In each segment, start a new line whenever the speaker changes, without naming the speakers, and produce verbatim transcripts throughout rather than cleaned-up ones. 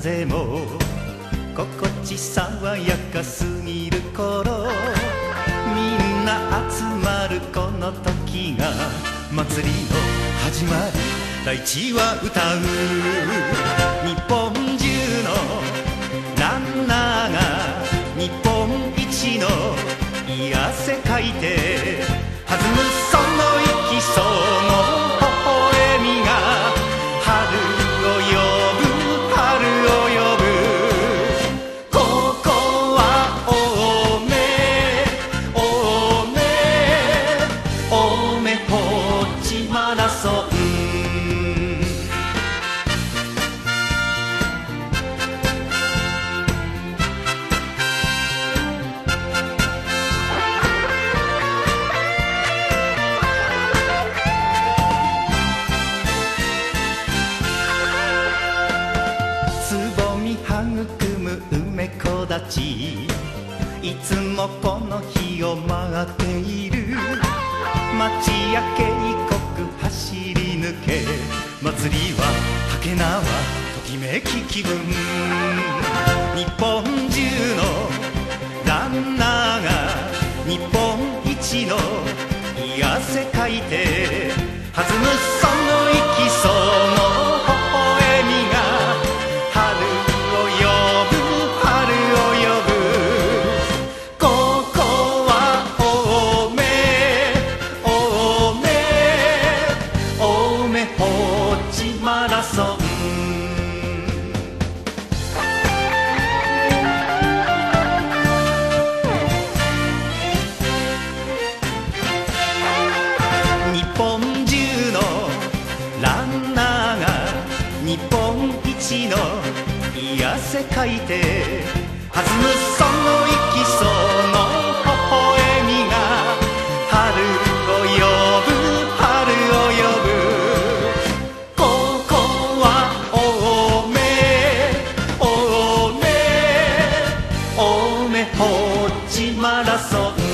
風も心地爽やかすぎる頃、みんな集まるこの時が祭りの始まり、大地は歌う。日本中のランナーが日本一のいい汗かいて弾む、その息その微笑みが春を呼ぶ、春を呼ぶ。ここは青梅、青梅、青梅ポーチマラソン。育む梅子たち、いつもこの日を待っている。町や渓谷走り抜け、祭りははけ縄ときめき気分。日本中のランナーが日本一のいい汗かいて弾む、その息その微笑みがマラソン。日本中のランナーが日本一のいい汗かいて弾む、その息その微笑みが春を呼ぶ、春を呼ぶ。ポーチマラソン。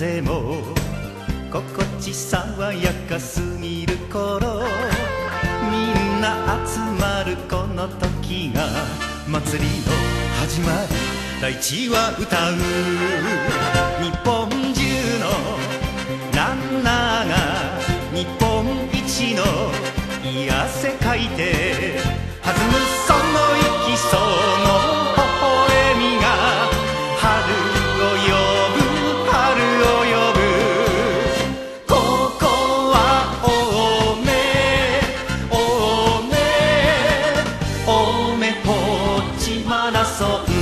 風も心地爽やかすぎる頃、みんな集まるこの時が祭りの始まり。大地は歌う、日本中のランナーが日本一のい汗かいて弾む、その息その微笑みが春を呼ぶ、春を呼ぶ。ここは青梅、青梅、青梅ポーチマラソン。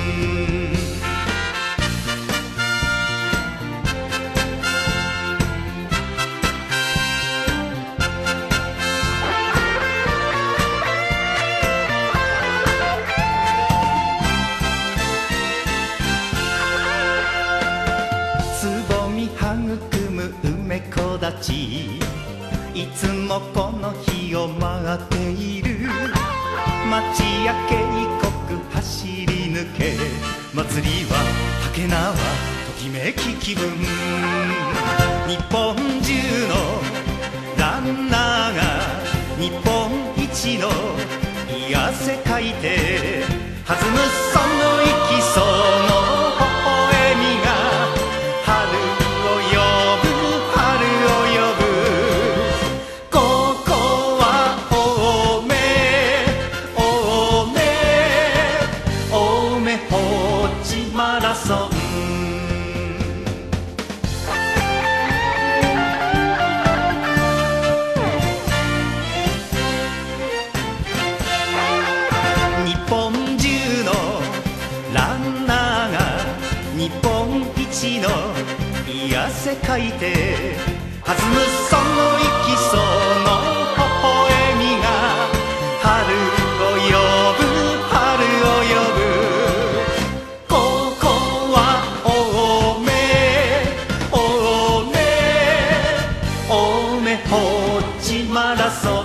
育む梅子たち、いつもこの日を待っている。町や渓谷走り抜け、祭りは竹縄ときめき気分。日本中のランナーが日本一のい汗かいて弾む、その息その微笑みが春を呼ぶ、春を呼ぶ。ここは青梅、青梅、青梅ポーチマラソン。日本中のランナーが日本一のい汗かいて弾む、その息その微笑みが春を呼ぶ、春を呼ぶ。ここは青梅、青梅、青梅ポーチマラソン。